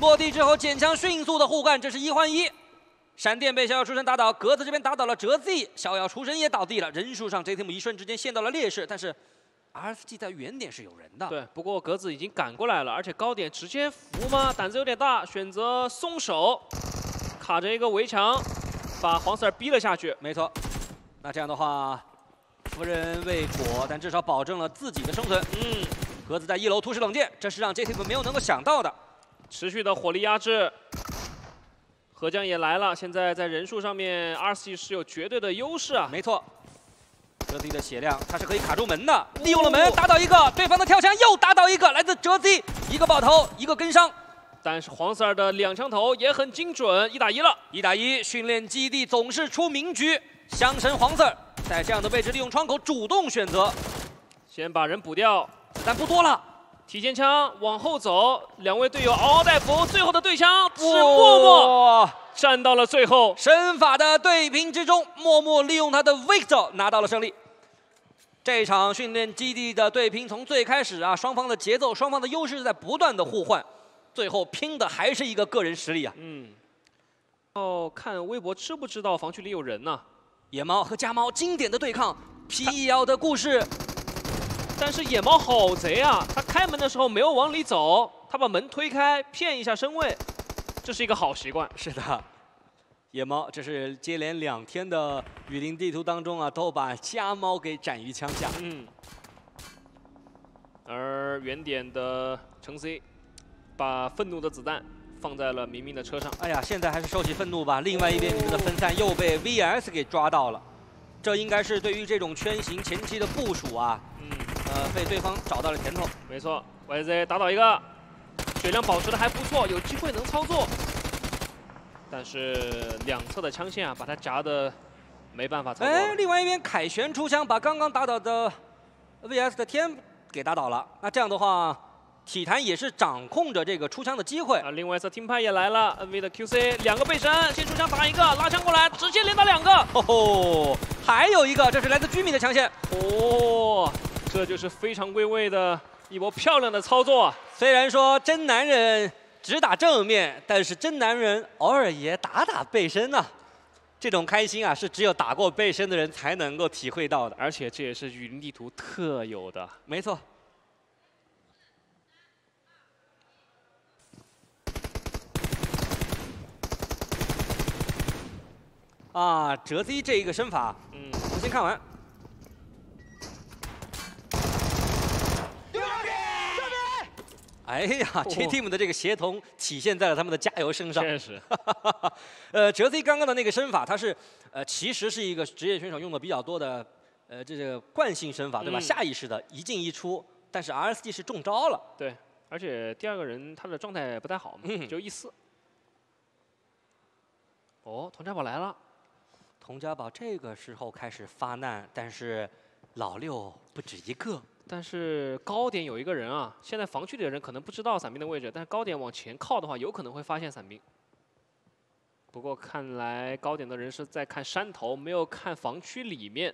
落地之后捡枪迅速的互换，这是1换1。闪电被逍遥出神打倒，格子这边打倒了哲 Z， 逍遥出神也倒地了。人数上 JTeam 一瞬之间陷到了劣势，但是 RSG 在原点是有人的。 对，不过格子已经赶过来了，而且高点直接扶吗？胆子有点大，选择松手，卡着一个围墙，把黄 Sir 逼了下去。 没错，那这样的话，夫人未果，但至少保证了自己的生存。格子在1楼突施冷箭，这是让 JTeam 没有能够想到的。 持续的火力压制。 河江也来了，现在在人数上面 ，RSG 是有绝对的优势啊。 没错，哲 Z 的血量他是可以卡住门的，利用了门打倒一个，对方的跳墙又打倒一个，来自哲 Z， 一个爆头，一个跟伤。 但是黄 Sir 的2枪头也很精准，1打1了。 1打1，训练基地总是出名局。香神黄 Sir 在这样的位置利用窗口主动选择， 先把人补掉， 子弹不多了。 提前枪往后走，2位队友嗷嗷待哺，最后的对枪是默默站到了最后。 身法的对拼之中，默默利用他的 Victor 拿到了胜利。这场训练基地的对拼从最开始啊，双方的节奏、双方的优势是在不断的互换，最后拼的还是一个个人实力啊。 看微博知不知道防区里有人呢？ 野猫和家猫经典的对抗 ，PEL 的故事。 但是野猫好贼啊！他开门的时候没有往里走，他把门推开，骗一下身位，这是一个好习惯。 是的，野猫这是接连2天的雨林地图当中啊，都把家猫给斩于枪下。 而原点的程 C 把愤怒的子弹放在了明明的车上。 哎呀，现在还是收起愤怒吧。另外一边，你们的分散又被 VS 给抓到了，这应该是对于这种圈型前期的部署啊。 被对方找到了甜头。 没错 ，YZ 打倒一个，血量保持的还不错，有机会能操作。但是两侧的枪线啊，把他夹的没办法操作。 另外一边凯旋出枪，把刚刚打倒的 VS 的天给打倒了。那这样的话，体坛也是掌控着这个出枪的机会。 另外一侧听派也来了 ，NV 的 QC 2个背身，先出枪打一个，拉枪过来，直接连打2个。 哦，还有一个，这是来自居民的枪线。 哦。 这就是非常归位的一波漂亮的操作啊！ 虽然说真男人只打正面，但是真男人偶尔也打打背身啊，这种开心啊，是只有打过背身的人才能够体会到的。 而且这也是雨林地图特有的。 没错。啊，哲 Z 这一个身法，我先看完。 哎呀，JTeam 的这个协同体现在了他们的加油声上。 确实， 哲 Z 刚刚的那个身法，它是其实是一个职业选手用的比较多的这个惯性身法，对吧？下意识的一进一出，但是 RSG 是中招了。 对，而且第2个人他的状态不太好嘛，就1-4。哦，佟家宝来了， 佟家宝这个时候开始发难，但是老六不止一个。 但是高点有一个人啊，现在防区里的人可能不知道伞兵的位置，但是高点往前靠的话，有可能会发现伞兵。不过看来高点的人是在看山头，没有看防区里面。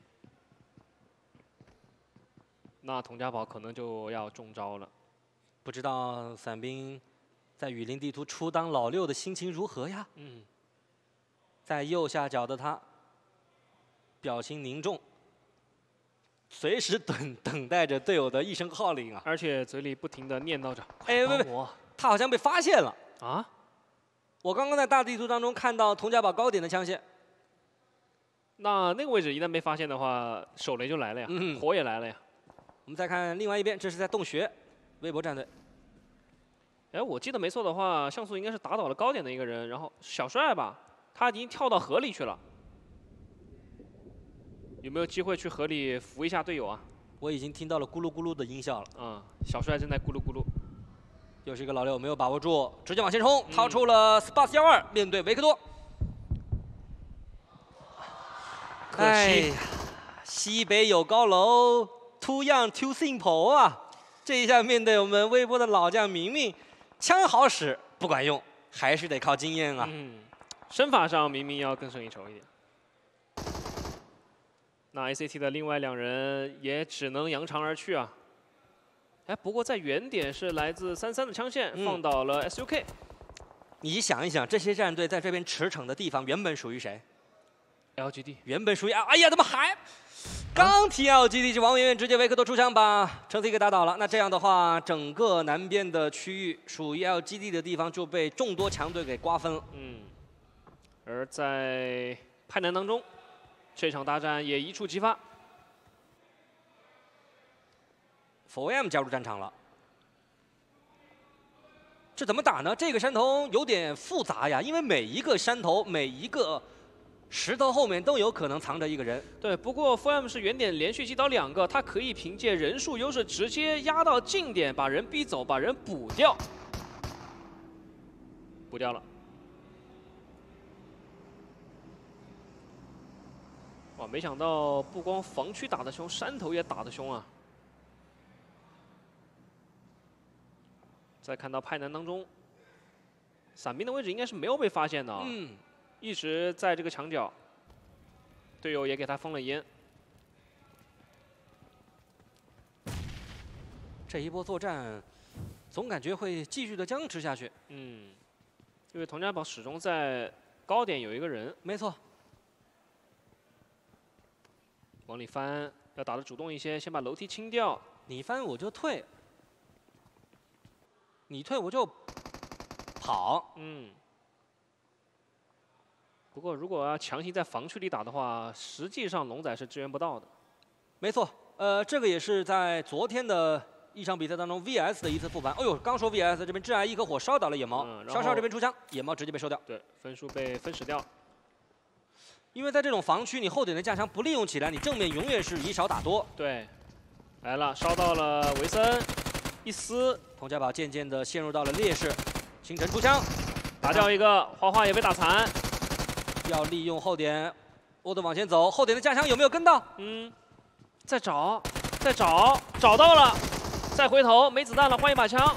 那佟家宝可能就要中招了。 不知道伞兵在雨林地图初当老六的心情如何呀？在右下角的他，表情凝重。 随时等待着队友的一声号令啊！ 而且嘴里不停地念叨着：“ 哎，喂，他好像被发现了啊！ 我刚刚在大地图当中看到佟家宝高点的枪线。 那个位置一旦被发现的话，手雷就来了呀，火也来了呀。 我们再看另外一边，这是在洞穴，微博战队。 哎，我记得没错的话，像素应该是打倒了高点的一个人，然后小帅吧，他已经跳到河里去了。 有没有机会去河里扶一下队友啊？ 我已经听到了咕噜咕噜的音效了。 小帅正在咕噜咕噜。 又是一个老六，没有把握住，直接往前冲，掏出了 Spars12，面对维克多。 可惜， 哎呀，西北有高楼 ，Too young too simple 啊！这一下面对我们微波的老将明明，枪好使不管用，还是得靠经验啊。 身法上明明要更胜一筹一点。 那 ACT 的另外2人也只能扬长而去啊。 哎，不过在原点是来自33的枪线，放倒了 SUK。 你想一想，这些战队在这边驰骋的地方原本属于谁 ？LGD 原本属于哎呀，怎么还？刚提 LGD，这王媛媛直接维克多出枪把程 C 给打倒了。那这样的话，整个南边的区域属于 LGD 的地方就被众多强队给瓜分了。 而在派南当中，这场大战也一触即发。 4AM 加入战场了，这怎么打呢？这个山头有点复杂呀，因为每一个山头、每一个石头后面都有可能藏着一个人。 对，不过 4AM 是原点连续击倒2个，他可以凭借人数优势直接压到近点，把人逼走，把人补掉。补掉了。哇，没想到不光防区打得凶，山头也打得凶啊！再看到派南当中，伞兵的位置应该是没有被发现的啊，一直在这个墙角，队友也给他封了烟。 这一波作战，总感觉会继续的僵持下去。 因为佟家堡始终在高点有一个人。 没错。 往里翻，要打得主动一些，先把楼梯清掉。 你翻我就退，你退我就跑。 不过如果要强行在防区里打的话，实际上龙仔是支援不到的。 没错，这个也是在昨天的一场比赛当中 VS 的一次复盘。哎呦，刚说 VS 这边挚爱一颗火烧倒了野猫，烧这边出枪，野猫直接被收掉。 对，分数被分食掉。 因为在这种防区，你后点的架枪不利用起来，你正面永远是以少打多。 对，来了，烧到了维森，一撕， 佟家堡渐渐的陷入到了劣势。星辰出枪， 打掉一个，花花也被打残。 要利用后点，欧德往前走，后点的架枪有没有跟到？ 再找，再找，找到了，再回头，没子弹了，换一把枪。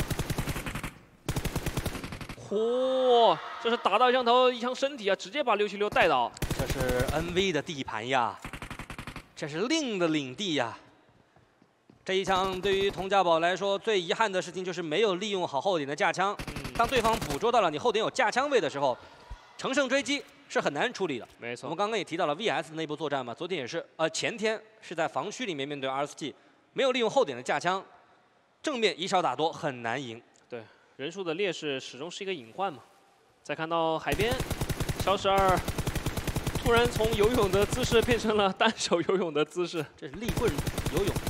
嚯，这是打到枪头一枪身体啊，直接把676带倒。 这是 NV 的地盘呀，这是令的领地呀。这一枪对于佟家堡来说，最遗憾的事情就是没有利用好后点的架枪。当对方捕捉到了你后点有架枪位的时候，乘胜追击是很难处理的。 没错， 我们刚刚也提到了 VS 的那波作战嘛，昨天也是，前天是在防区里面面对 RSG， 没有利用后点的架枪，正面以少打多很难赢。 对，人数的劣势始终是一个隐患嘛。再看到海边，小史二突然从游泳的姿势变成了单手游泳的姿势， 这是立棍游泳。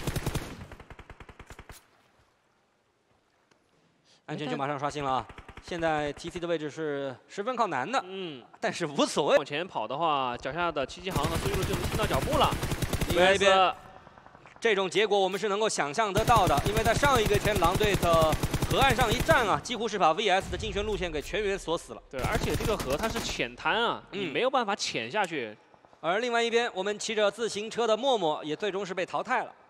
安全就马上刷新了啊！现在 TC 的位置是十分靠南的，但是无所谓。 往前跑的话，脚下的777航和苏一路就能听到脚步了。 另外一边，这种结果我们是能够想象得到的，因为在上一个天狼队的河岸上一站啊，几乎是把 VS 的竞选路线给全员锁死了。 对，而且这个河它是浅滩啊，你没有办法潜下去。 而另外一边，我们骑着自行车的默默也最终是被淘汰了。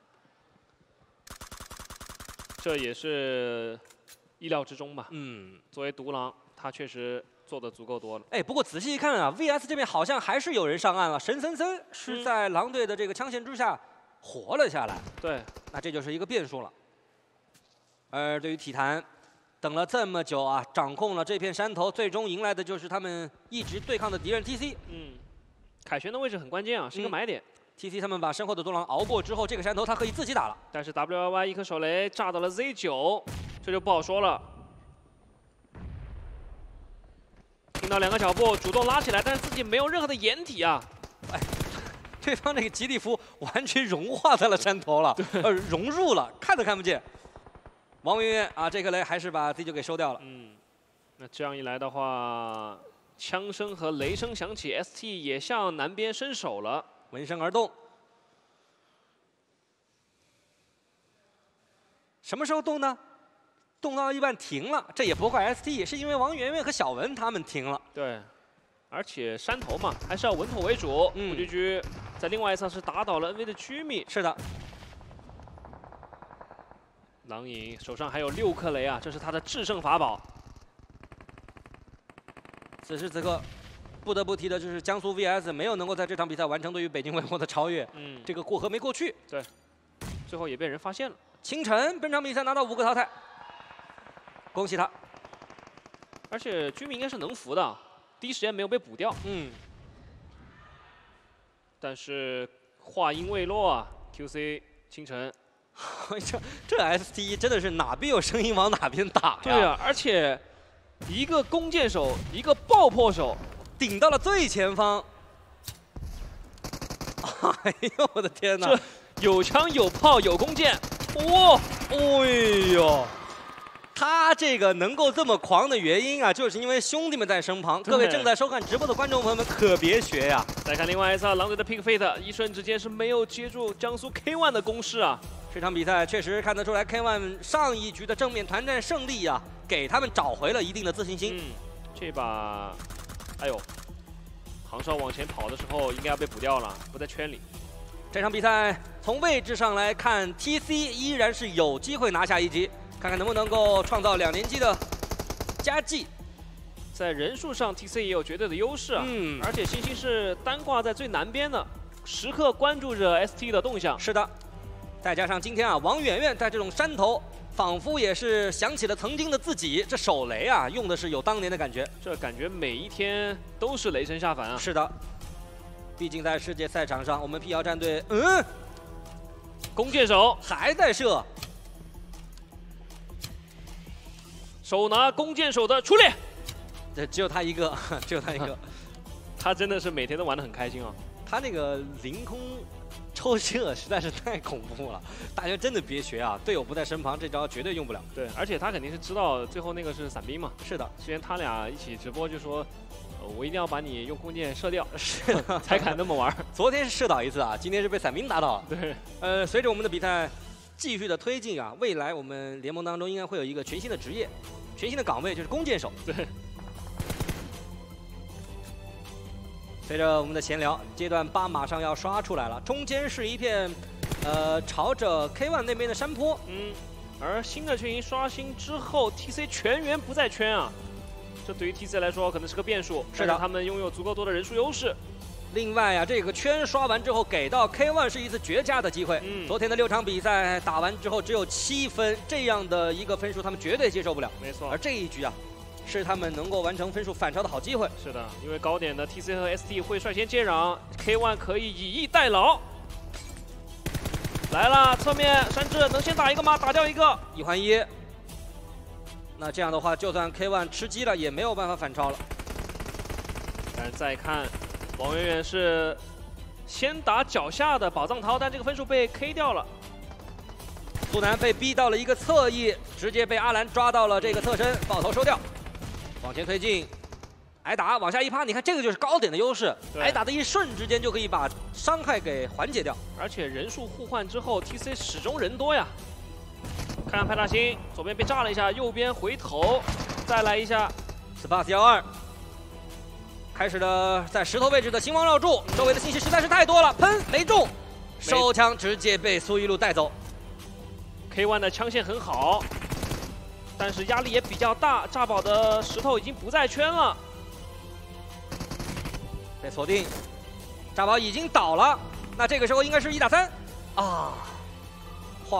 这也是意料之中吧。作为独狼，他确实做的足够多了。 哎，不过仔细一看啊 ，VS 这边好像还是有人上岸了。神森森是在狼队的这个枪线之下活了下来。 对， 那这就是一个变数了。而对于体坛，等了这么久啊，掌控了这片山头，最终迎来的就是他们一直对抗的敌人 TC。 凯旋的位置很关键啊，是一个买点。 TC 他们把身后的独狼熬过之后，这个山头他可以自己打了。 但是 WLY 一颗手雷炸到了 Z9， 这就不好说了。听到2个脚步，主动拉起来，但是自己没有任何的掩体啊。 哎，对方那个吉利夫完全融化在了山头了，融入了，看都看不见。王媛媛啊，这颗雷还是把 Z9给收掉了。 那这样一来的话，枪声和雷声响起 ，ST 也向南边伸手了， 闻声而动。什么时候动呢？动到一半停了，这也不怪 ST， 是因为王媛媛和小文他们停了。 对，而且山头嘛，还是要稳妥为主。古巨居在另外一侧是打倒了 NV 的居民。 是的。 狼影手上还有6颗雷啊，这是他的制胜法宝。 此时此刻，不得不提的就是江苏 VS 没有能够在这场比赛完成对于北京卫火的超越。这个过河没过去。 对，最后也被人发现了。 清晨本场比赛拿到5个淘汰，恭喜他。 而且居民应该是能服的，第一时间没有被补掉。但是话音未落啊 ，QC 清晨， 这 ST 真的是哪边有声音往哪边打呀？ 对啊，而且一个弓箭手，一个爆破手， 顶到了最前方。哎呦我的天哪！ 这有枪有炮有弓箭，哇！ 哎呦！ 他这个能够这么狂的原因啊，就是因为兄弟们在身旁。各位正在收看直播的观众朋友们，可别学呀！ 再看另外一侧，狼队的 Pick Fate 一瞬之间是没有接住江苏 K1 的攻势啊！ 这场比赛确实看得出来 ，K1 上一局的正面团战胜利啊，给他们找回了一定的自信心。 这把，哎呦，杭少往前跑的时候应该要被补掉了，不在圈里。 这场比赛从位置上来看 ，TC 依然是有机会拿下一局。 看看能不能够创造2连击的佳绩， 在人数上 TC 也有绝对的优势啊。而且星星是单挂在最南边的，时刻关注着 ST 的动向。 是的，再加上今天啊，王媛媛在这种山头，仿佛也是想起了曾经的自己。这手雷啊，用的是有当年的感觉。 这感觉每一天都是雷神下凡啊。 是的，毕竟在世界赛场上，我们辟谣战队， 弓箭手还在射。 手拿弓箭手的出列， 这只有他一个，只有他一个。 他真的是每天都玩得很开心啊！ 他那个凌空抽射实在是太恐怖了，大家真的别学啊！队友不在身旁，这招绝对用不了。 对，而且他肯定是知道最后那个是伞兵嘛。 是的， 之前他俩一起直播就说，我一定要把你用弓箭射掉， 是的， 才敢那么玩。 昨天是射倒一次啊，今天是被伞兵打倒。 对， 随着我们的比赛继续的推进啊，未来我们联盟当中应该会有一个全新的职业。 全新的岗位就是弓箭手。 对。 随着我们的闲聊，阶段8马上要刷出来了，中间是一片，朝着 K1 那边的山坡。 而新的阵营刷新之后 ，TC 全员不在圈啊，这对于 TC 来说可能是个变数。 是的， 他们拥有足够多的人数优势。 另外啊，这个圈刷完之后，给到 K1 是一次绝佳的机会。昨天的6场比赛打完之后只有7分，这样的一个分数他们绝对接受不了。 没错。而这一局啊，是他们能够完成分数反超的好机会。 是的，因为高点的 TC 和 ST 会率先接壤 ，K1 可以以逸待劳。来了，侧面山治能先打一个吗？打掉一个 ，1换1。那这样的话，就算 K1 吃鸡了，也没有办法反超了。 但是再看。 王媛媛是先打脚下的宝藏涛，但这个分数被 K 掉了。 苏南被逼到了一个侧翼，直接被阿兰抓到了这个侧身，爆头收掉。往前推进，挨打往下一趴，你看这个就是高点的优势，挨打的一瞬之间就可以把伤害给缓解掉。 而且人数互换之后 ，TC 始终人多呀。看看派大星，左边被炸了一下，右边回头再来一下 ，Space12。 开始的在石头位置的星光绕柱，周围的信息实在是太多了，喷没中，手枪直接被苏一路带走。 K1 的枪线很好，但是压力也比较大，炸宝的石头已经不在圈了， 被锁定，炸宝已经倒了，那这个时候应该是1打3啊。